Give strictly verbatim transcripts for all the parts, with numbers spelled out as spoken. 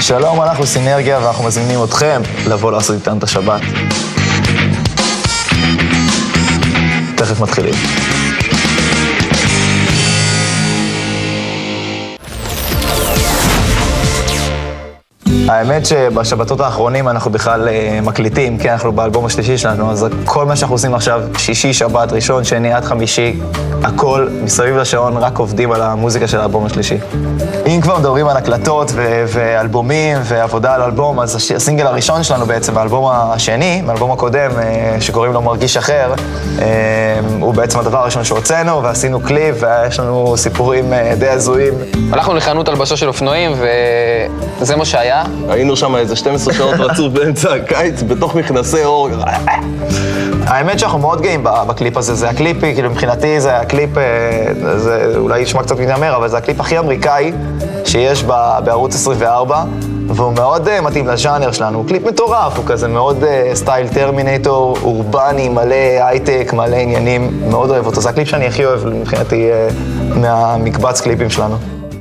שלום, אנחנו סינרגיה ואנחנו מזמינים אתכם לבוא לעשות איתנו את השבת. תכף מתחילים. האמת שבשבתות האחרונים אנחנו בכלל מקליטים, כי אנחנו באלבום השלישי שלנו, אז כל מה שאנחנו עושים עכשיו, שישי, שבת, ראשון, שני, עד חמישי, הכל מסביב לשעון, רק עובדים על המוזיקה של האלבום השלישי. אם כבר מדברים על הקלטות ו- ואלבומים ועבודה על אלבום, אז הש- הסינגל הראשון שלנו בעצם, האלבום השני, האלבום הקודם, שקוראים לו מרגיש אחר, הוא בעצם הדבר הראשון שהוצאנו, ועשינו קליפ, ויש לנו סיפורים די הזויים. הלכנו לחנות הלבשה של אופנועים, וזה מה שהיה. היינו שם איזה שתים עשרה שעות רצוף באמצע הקיץ, בתוך מכנסי אור. האמת שאנחנו מאוד גאים בקליפ הזה, זה הקליפ, כאילו מבחינתי זה הקליפ, זה אולי ישמע קצת מתיימר, אבל זה הקליפ הכי אמריקאי שיש בערוץ עשרים וארבע, והוא מאוד מתאים לז'אנר שלנו, הוא קליפ מטורף, הוא כזה מאוד סטייל טרמינטור, אורבני, מלא הייטק, מלא עניינים, מאוד אוהב אותו, זה הקליפ שאני הכי אוהב מבחינתי מהמקבץ קליפים שלנו.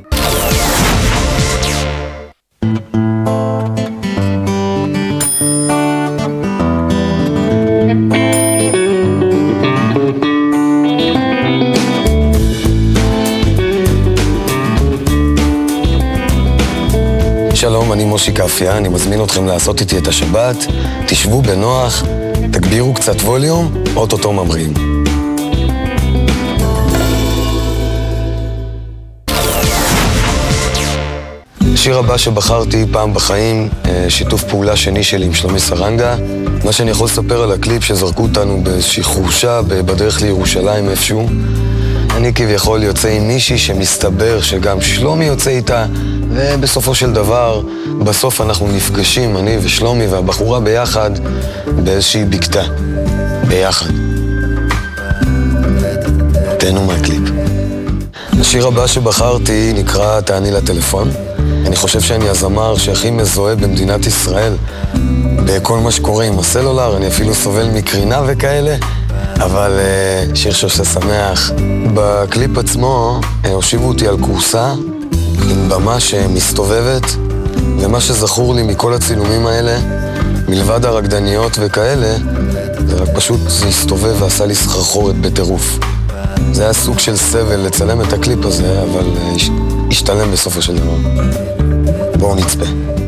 שלום, אני מושי קפיה, אני מזמין אתכם לעשות איתי את השבת, תשבו בנוח, תגבירו קצת ווליום, אוטוטו ממריאים. השיר הבא שבחרתי פעם בחיים, שיתוף פעולה שני שלי עם שלומי סרנגה. מה שאני יכול לספר על הקליפ שזרקו אותנו באיזושהי חורשה בדרך לירושלים איפשהו. אני כביכול יוצא עם מישהי שמסתבר שגם שלומי יוצא איתה, ובסופו של דבר, בסוף אנחנו נפגשים, אני ושלומי והבחורה ביחד, באיזושהי בקתה. ביחד. תהנו מהקליפ. השיר הבא שבחרתי נקרא תעני לטלפון. אני חושב שאני הזמר שהכי מזוהה במדינת ישראל בכל מה שקורה עם הסלולר, אני אפילו סובל מקרינה וכאלה, אבל uh, שיר שעושה שמח. בקליפ עצמו uh, הושיבו אותי על קורסה עם במה שמסתובבת, ומה שזכור לי מכל הצילומים האלה, מלבד הרקדניות וכאלה, זה רק פשוט זה הסתובב ועשה לי סחרחורת בטירוף. זה היה סוג של סבל לצלם את הקליפ הזה, אבל uh, השתלם בסופו של דבר. בואו נצפה.